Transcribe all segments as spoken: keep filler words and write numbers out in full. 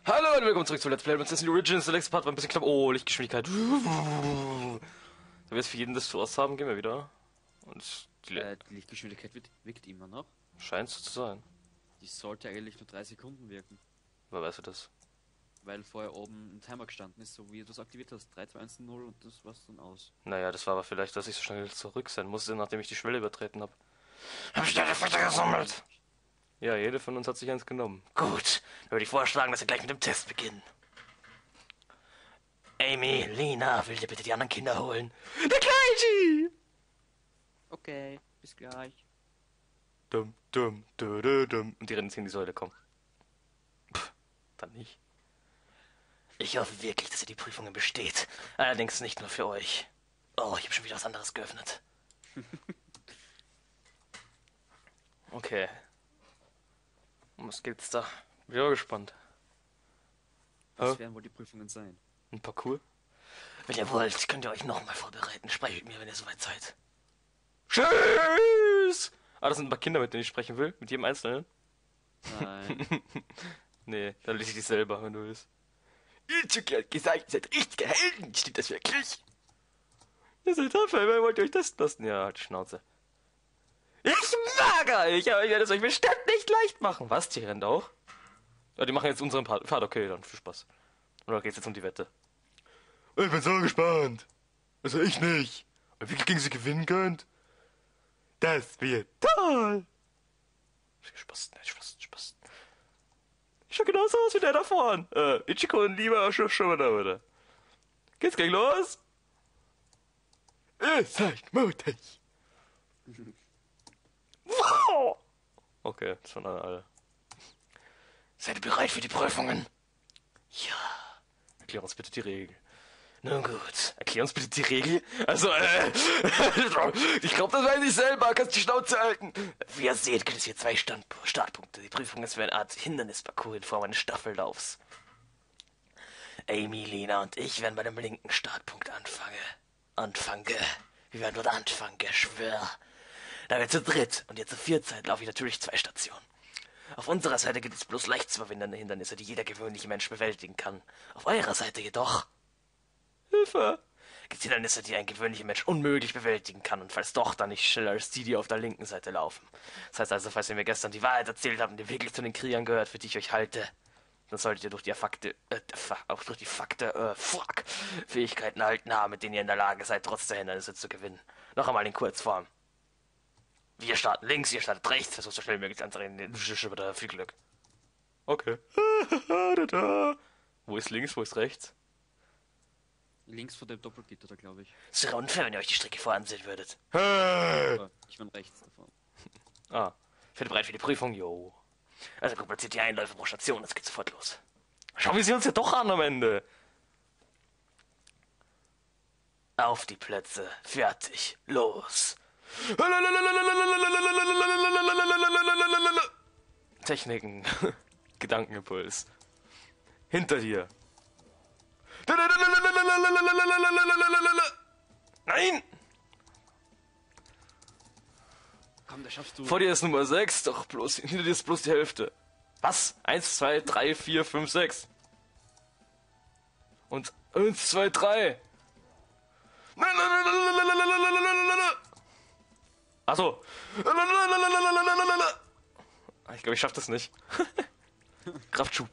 Hallo und willkommen zurück zu Let's Play Princess Origins. Der letzte Part war ein bisschen knapp. Oh, Lichtgeschwindigkeit. Da wir jetzt für jeden das Force haben, gehen wir wieder. Und die, äh, die Lichtgeschwindigkeit wirkt, wirkt immer noch. scheint so zu sein. Die sollte eigentlich nur drei Sekunden wirken. Woher weißt du das? Weil vorher oben ein Timer gestanden ist, so wie du es aktiviert hast. drei, zwei, eins, null und das war's dann aus. Naja, das war aber vielleicht, dass ich so schnell zurück sein musste, nachdem ich die Schwelle übertreten habe. Hab ich deine Futter gesammelt? Ja, jede von uns hat sich eins genommen. Gut, dann würde ich vorschlagen, dass wir gleich mit dem Test beginnen. Amy, Lina, will dir bitte die anderen Kinder holen? Der Kleine! Okay, bis gleich. Dum, dum, du, du, dum. Und die rennen jetzt gegen die Säule, komm. Pff, dann nicht. Ich hoffe wirklich, dass ihr die Prüfungen besteht. Allerdings nicht nur für euch. Oh, ich habe schon wieder was anderes geöffnet. Okay. Um was geht's da? Bin auch gespannt. Was Hä? werden wohl die Prüfungen sein? Ein Parcours? Wenn ihr wollt, könnt ihr euch nochmal vorbereiten. Sprecht mit mir, wenn ihr soweit seid. Tschüss! Ah, das sind ein paar Kinder, mit denen ich sprechen will. Mit jedem Einzelnen. Nein. Nee, dann lese ich dich selber, wenn du willst. Ichigo hat gesagt, ihr seid richtige Helden. Stimmt das wirklich? Ihr seid tapfer, wer wollt ihr euch testen lassen? Ja, halt die Schnauze. Ich mag euch, aber ich werde es euch bestimmt nicht leicht machen. Was, die rennt auch? Ja, die machen jetzt unseren Part. Fahrt, okay, dann viel Spaß. Oder geht's jetzt um die Wette? Ich bin so gespannt. Also ich nicht. Und wie gegen sie gewinnen könnt? Das wird toll. Spaß, nein, Spaß, Spaß. Ich schau genauso aus wie der da vorne. Äh, Ichigo und Lima schon schon da, oder? Geht's gleich los? Ihr seid mutig. Wow! Okay, das waren alle, alle. Seid ihr bereit für die Prüfungen? Ja. Erklär uns bitte die Regel. Nun gut, erklär uns bitte die Regel. Also, äh, ich glaube, das weiß ich selber. Kannst die Schnauze halten. Wie ihr seht, gibt es hier zwei Stand Startpunkte. Die Prüfung ist wie eine Art Hindernisparcours in Form eines Staffellaufs. Amy, Lina und ich werden bei dem linken Startpunkt anfangen. Anfangen. Wir werden dort anfangen, schwör. Da wir zu dritt und ihr zu viert seid, laufe ich natürlich zwei Stationen. Auf unserer Seite gibt es bloß leicht zu überwindende Hindernisse, die jeder gewöhnliche Mensch bewältigen kann. Auf eurer Seite jedoch... Hilfe! Gibt es Hindernisse, die ein gewöhnlicher Mensch unmöglich bewältigen kann und falls doch, dann nicht schneller als die, die auf der linken Seite laufen. Das heißt also, falls ihr mir gestern die Wahrheit erzählt habt und ihr wirklich zu den Kriegern gehört, für die ich euch halte, dann solltet ihr durch die Fakte, äh, auch durch die Fakte, äh, fuck, Fähigkeiten erhalten haben, mit denen ihr in der Lage seid, trotz der Hindernisse zu gewinnen. Noch einmal in Kurzform. Wir starten links, ihr startet rechts, versucht so schnell wie möglich anzureden. Viel Glück. Okay. Wo ist links, wo ist rechts? Links vor dem Doppelgitter, da glaube ich. Es wäre unfair, wenn ihr euch die Strecke voransehen würdet. Aber ich bin rechts davon. Ah, ich bin bereit für die Prüfung, jo. Also kompliziert die Einläufe pro Station, das geht sofort los. Schauen wir sie uns ja doch an am Ende. Auf die Plätze, fertig, los. Techniken, Gedankenimpuls. Hinter dir. Nein! Komm, da schaffst du. Vor dir ist Nummer sechs, doch bloß hinter dir ist bloß die Hälfte. Was? eins, zwei, drei, vier, fünf, sechs. Und eins, zwei, drei. Achso. Ich glaube, ich schaff das nicht. Kraftschub.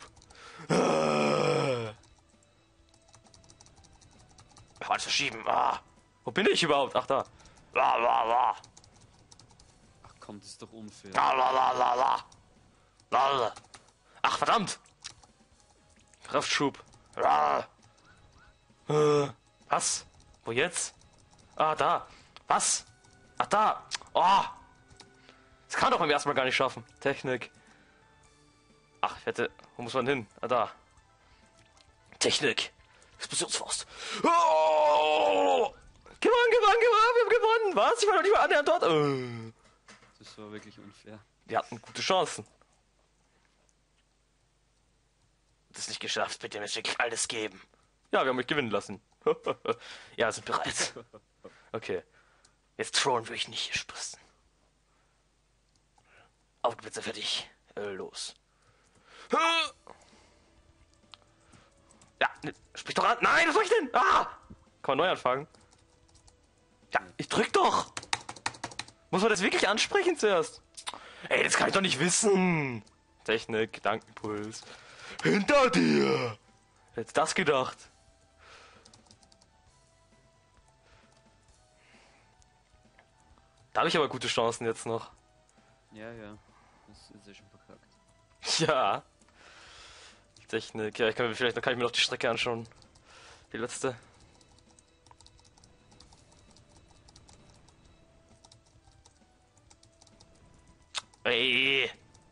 Alles verschieben. Ah. Wo bin ich überhaupt? Ach, da. La, la, la. Ach komm, das ist doch unfair. La, la, la, la, la. La, la. Ach, verdammt. Kraftschub. La. Äh, was? Wo jetzt? Ah, da. Was? Ach, da. Oh. Das kann man doch beim ersten Mal gar nicht schaffen. Technik. Ach, ich hätte... Wo muss man hin? Ah, da. Technik. Explosionsfaust. Oh! Gewonnen, gewonnen, gewonnen, wir haben gewonnen. Was? Ich war doch nicht mal annähernd dort. Äh. Das war wirklich unfair. Wir hatten gute Chancen. Das nicht geschafft, bitte mir wirklich alles geben. Ja, wir haben mich gewinnen lassen. Ja, wir sind bereit. Okay. Jetzt throwen wir euch nicht hier spasten. Aufgepitzt für dich. Äh, los. ne, sprich doch an. Nein, was soll ich denn? Ah! Kann man neu anfangen? Ja, ich drück doch. Muss man das wirklich ansprechen zuerst? Ey, das kann ich doch nicht wissen. Technik, Gedankenpuls. Hinter dir. Jetzt das gedacht. Da habe ich aber gute Chancen jetzt noch. Ja, ja. Das ist ja schon verkackt. Ja. Technik. Ja, ich kann mir vielleicht kann ich mir noch die Strecke anschauen. Die letzte. Ey.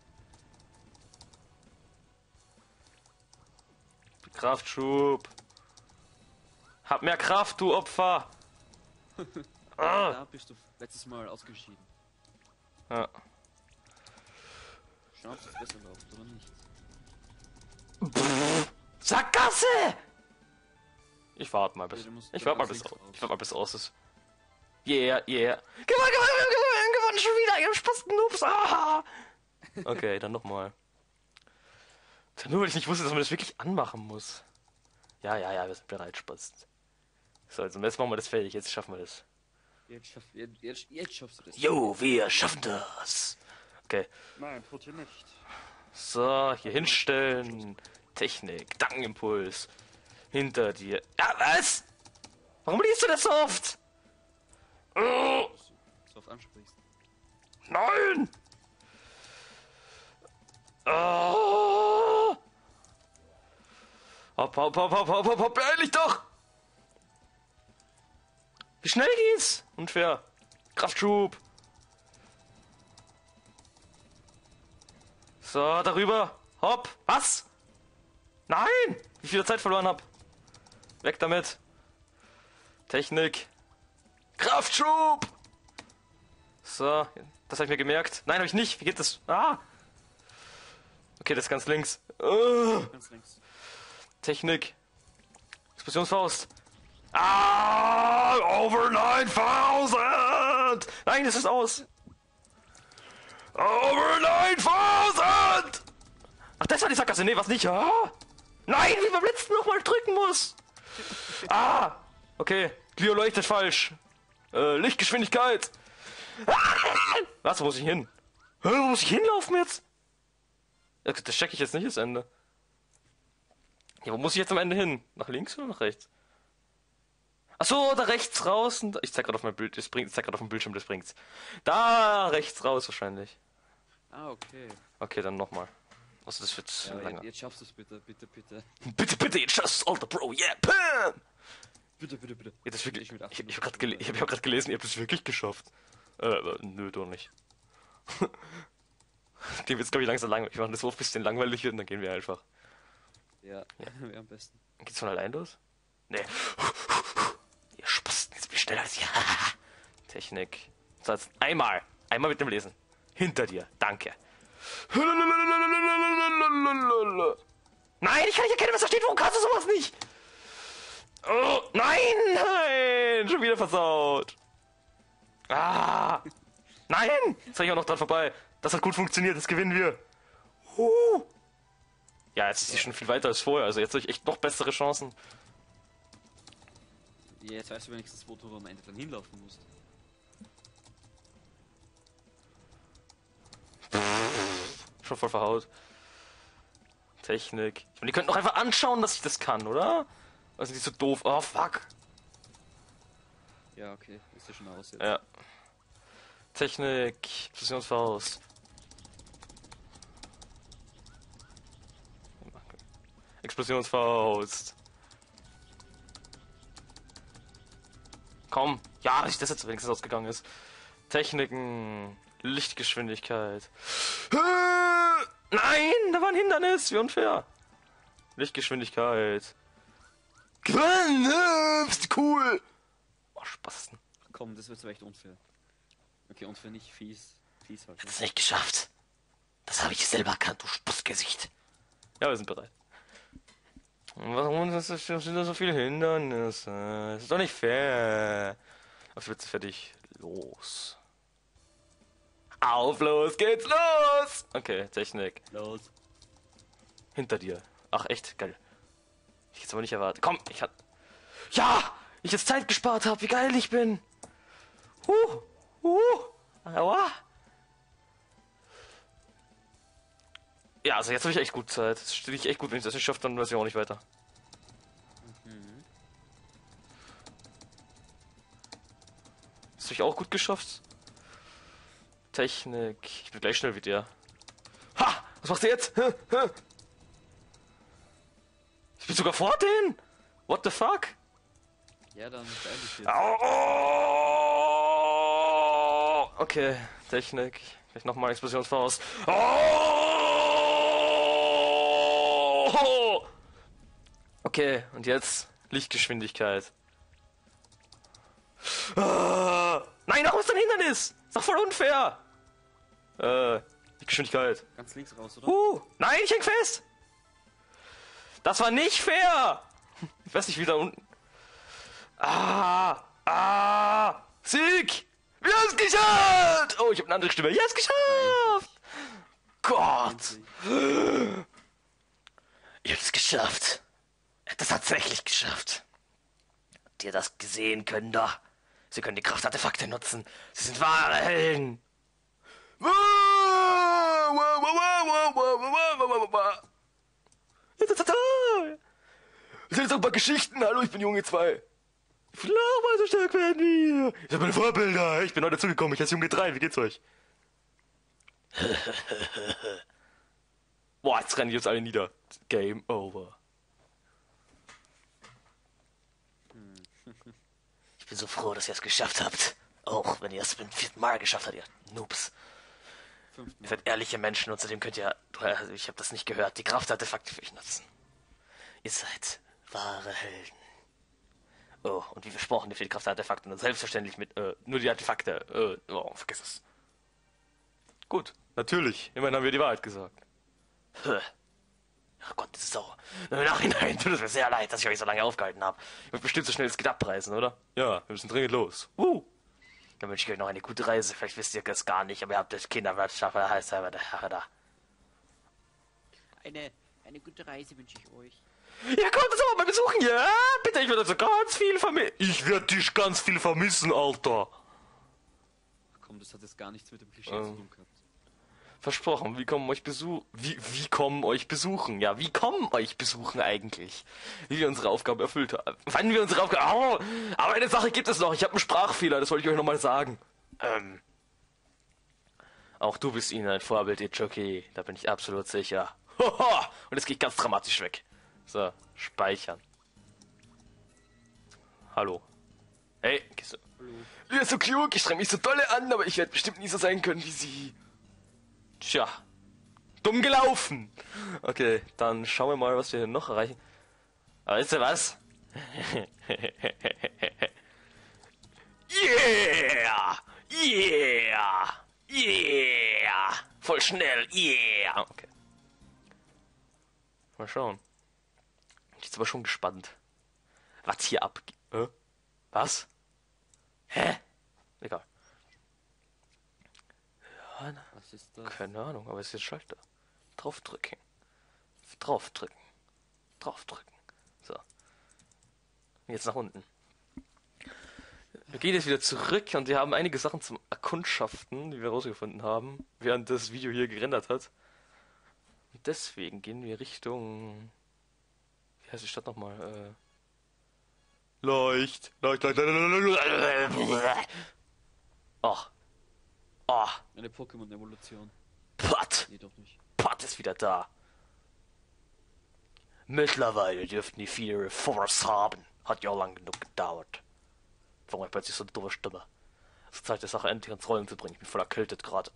Kraftschub. Hab mehr Kraft, du Opfer. Ah. Da bist du letztes Mal ausgeschieden. Ja. Schauen, ob es besser läuft oder nicht. Pff, Sackgasse! Ich warte mal bis. Ja, du musst- Ich du warte mal kannst bis. links raus. Ich warte mal bis aus ist. Yeah, yeah. Gewonnen, gewonnen, gewonnen, gewonnen, schon wieder, ihr Spasten Noobs. Ah! Okay, dann nochmal. Nur weil ich nicht wusste, dass man das wirklich anmachen muss. Ja, ja, ja, wir sind bereit, Spasten. So, also jetzt machen wir das fertig, jetzt schaffen wir das. Jetzt, schaff, jetzt, jetzt, jetzt schaffst du das. Jo, wir schaffen das. Okay, Nein, bitte nicht. so, hier hinstellen. Technik, Gedankenimpuls. Hinter dir. Ja, was? Warum liest du das so oft? Oh, So oft ansprichst. nein! Oh. Hopp, hopp, hopp, hopp, hopp, hopp, hopp, beeil doch! Wie schnell geht's? Unfair. Kraftschub. So, darüber. Hopp. Was? Nein! Wie viel Zeit verloren hab. Weg damit. Technik. Kraftschub! So, das habe ich mir gemerkt. Nein, habe ich nicht. Wie geht das? Ah! Okay, das ist ganz links. Uh, Ganz links. Technik. Explosionsfaust. Ah! Over neuntausend! Nein, das ist aus. Over neuntausend! Ach, das war die Sackgasse. Nee, was nicht. Ah! Nein, wie beim letzten nochmal drücken muss. Ah! Okay, Clio leuchtet falsch. Äh, Lichtgeschwindigkeit. Ah! Was, wo muss ich hin? Hä, wo muss ich hinlaufen jetzt? Ja, das check ich jetzt nicht, das Ende. Ja, wo muss ich jetzt am Ende hin? Nach links oder nach rechts? Achso, da rechts raus. Und ich zeig gerade auf mein Bild, das bringt, ich zeig gerade auf dem Bildschirm, das bringt's. Da rechts raus wahrscheinlich. Ah, okay. Okay, dann nochmal. Also das wird Ja, länger. jetzt, jetzt schaffst du es bitte, bitte, bitte. Bitte, bitte, jetzt schaffst du, alter Bro, yeah, bam! Bitte, bitte, bitte. Ja, das wirklich, Ich mit ich, achtzehn ich habe gerade gele ich hab ja grad gelesen, ihr habt es wirklich geschafft. Äh, aber nö, doch nicht. Dem wird's, glaube ich, langsam langweilig. Wir machen das so ein bisschen langweilig wird und dann gehen wir einfach. Ja, wäre am besten. Geht's von allein los? Nee. Ihr Spasten, jetzt bin ich schneller als ihr. Technik. So, jetzt einmal. Einmal mit dem Lesen. Hinter dir. Danke. Nein, ich kann nicht erkennen, was da steht. Warum kannst du sowas nicht? Oh, nein, nein. Schon wieder versaut. Ah. Nein. Jetzt soll ich auch noch dran vorbei. Das hat gut funktioniert. Das gewinnen wir. Uh. Ja, jetzt ist sie schon viel weiter als vorher. Also jetzt habe ich echt noch bessere Chancen. Ja, jetzt weißt du wenigstens, wo du am Ende dann hinlaufen musst. Schon voll verhaut. Technik. Ich meine, die könnten doch einfach anschauen, dass ich das kann, oder? Also die so doof. Oh, fuck. Ja, okay. Ist ja schon aus jetzt. Ja. Technik. Explosionsfaust. Explosionsfaust. Komm. Ja, dass ich das jetzt wenigstens ausgegangen ist. Techniken. Lichtgeschwindigkeit. Nein, da war ein Hindernis. Wie unfair. Lichtgeschwindigkeit. Bist cool. Oh, Spasten. Komm, das wird aber echt unfair. Okay, unfair nicht, fies. Fies halt. Ne? Das nicht geschafft. Das habe ich selber erkannt, du Spussgesicht. Ja, wir sind bereit. Warum sind da so viele Hindernisse? Das ist doch nicht fair. Auf wird's fertig. Los. Auf, los geht's los! Okay, Technik. Los. Hinter dir. Ach, echt? Geil. Ich jetzt aber nicht erwartet. Komm, ich hab... Ja! Ich jetzt Zeit gespart habe, wie geil ich bin! Huh! Huh! Aua! Ja, also jetzt habe ich echt gut Zeit. Das stehe ich echt gut, wenn ich das nicht schaffe, dann weiß ich auch nicht weiter. Mhm. Das habe ich auch gut geschafft. Technik. Ich bin gleich schnell wie der. Ha! Was machst du jetzt? Hä? Hä? Ich bin sogar vor denen! What the fuck? Ja, dann beende ich jetzt. Oh! Okay, Technik. Vielleicht nochmal Explosionsfaust. Oh! Okay, und jetzt Lichtgeschwindigkeit. Ah! Nein, warum ist ein Hindernis? Ist doch voll unfair! Äh, Lichtgeschwindigkeit. Ganz links raus, oder? Uh, nein, ich häng fest! Das war nicht fair! Ich weiß nicht, wie da unten... Ah! Ah! Sieg! Wir haben es geschafft! Oh, ich habe eine andere Stimme. Ja, es geschafft! Gott! Ihr habt es geschafft. Ihr habt es tatsächlich geschafft. Habt ihr das gesehen, können da? Sie können die Kraftartefakte nutzen. Sie sind wahre Helden. Erzähl jetzt auch ein paar Geschichten. Hallo, ich bin Junge zwei. Ich will auch mal so stark werden wie ihr. Ich habe meine Vorbilder. Ich bin heute dazugekommen. Ich heiße Junge drei. Wie geht's euch? Boah, jetzt rennen die uns alle nieder. Game over. Ich bin so froh, dass ihr es geschafft habt. Auch wenn ihr es beim vierten Mal geschafft habt, ihr Noobs. Ihr seid ehrliche Menschen und zudem könnt ihr... Also ich habe das nicht gehört. Die Kraftartefakte für euch nutzen. Ihr seid wahre Helden. Oh, und wie versprochen, ihr für die Kraftartefakte und selbstverständlich mit, äh, nur die Artefakte. Äh, oh, vergiss es. Gut, natürlich. Immerhin haben wir die Wahrheit gesagt. Ach Gott, das ist sauer. Im Nachhinein tut es mir sehr leid, dass ich euch so lange aufgehalten habe. Ihr wollt bestimmt so schnell das geht abreißen, oder? Ja, wir müssen dringend los. Uh. Dann wünsche ich euch noch eine gute Reise. Vielleicht wisst ihr das gar nicht, aber ihr habt das Kinderwirtschaft, da heißt er, da. Eine, eine gute Reise wünsche ich euch. Ja, kommt uns auch mal besuchen, ja? Bitte, ich werde also ganz viel vermissen. Ich werde dich ganz viel vermissen, Alter. Komm, das hat jetzt gar nichts mit dem Klischee Ähm. zu tun gehabt. Versprochen, wie kommen euch besuchen? Wie, wie kommen euch besuchen? Ja, wie kommen euch besuchen eigentlich? Wie wir unsere Aufgabe erfüllt haben. Wann wir unsere Aufgabe... Oh, aber eine Sache gibt es noch. Ich habe einen Sprachfehler, das wollte ich euch nochmal sagen. Ähm... Auch du bist ihnen ein Vorbild, ihr Jockey. Da bin ich absolut sicher. Hoho! Und jetzt gehe ich ganz dramatisch weg. So, speichern. Hallo. Hey, gehst du? Hallo. Ihr ist so klug, ich streng mich so dolle an, aber ich werde bestimmt nie so sein können wie sie. Tja. Dumm gelaufen. Okay, dann schauen wir mal, was wir noch erreichen. Aber weißt du was? Yeah! Yeah! Yeah! Voll schnell, yeah! Okay. Mal schauen. Ich bin jetzt aber schon gespannt. Was hier abgeht. Äh? Was? Hä? Egal. Ja, na, Was ist das? keine Ahnung, aber es ist jetzt Schalter. Draufdrücken. Draufdrücken. Draufdrücken. So. Und jetzt nach unten. Wir gehen jetzt wieder zurück und wir haben einige Sachen zum Erkundschaften, die wir rausgefunden haben, während das Video hier gerendert hat. Und deswegen gehen wir Richtung... Wie heißt die Stadt nochmal? Äh... Leicht. Leicht, leicht, leicht, leicht. Ach. Ach. Eine Pokémon-Evolution. Pat. Nee, doch nicht. Pat ist wieder da. Mittlerweile dürften die vier ihre Force haben. Hat ja lang genug gedauert. Warum ich plötzlich so eine dumme Stimme? Es ist Zeit, die Sache endlich ins Rollen zu bringen. Ich bin voll erkältet gerade.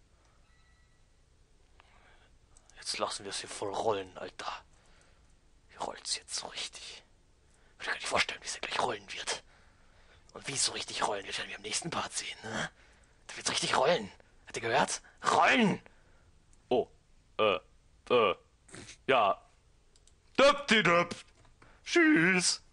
Jetzt lassen wir es hier voll rollen, Alter. Wie rollt's jetzt so richtig? Ich kann mir gar nicht vorstellen, wie es ja gleich rollen wird. Und wie es so richtig rollen wird, werden wir im nächsten Part sehen, ne? Da wird's richtig rollen. Habt ihr gehört? Rollen! Oh. Äh. Äh. Ja. Döp, die döp. Tschüss.